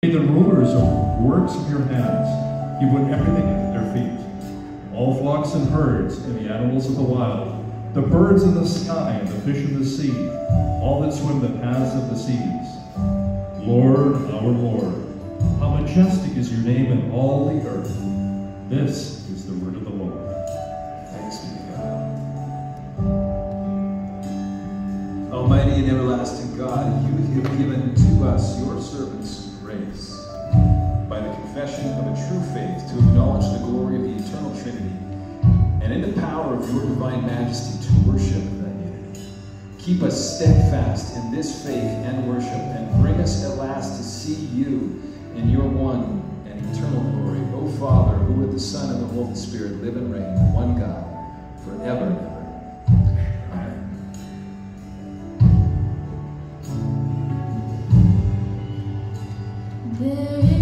The rulers of works of your hands. You put everything at their feet. All flocks and herds and the animals of the wild, the birds in the sky and the fish of the sea, all that swim the paths of the seas. Lord, our Lord, how majestic is your name in all the earth. This is the word of the Lord. Thanks be to God. Almighty and everlasting God, you have given to us, your servants, grace, by the confession of a true faith, to acknowledge the glory of the eternal Trinity, and in the power of your divine majesty to worship that unity. Keep us steadfast in this faith and worship, and bring us at last to see you in your one and eternal glory, O Father, who with the Son and the Holy Spirit live and reign, one God, forever and ever. Amen. There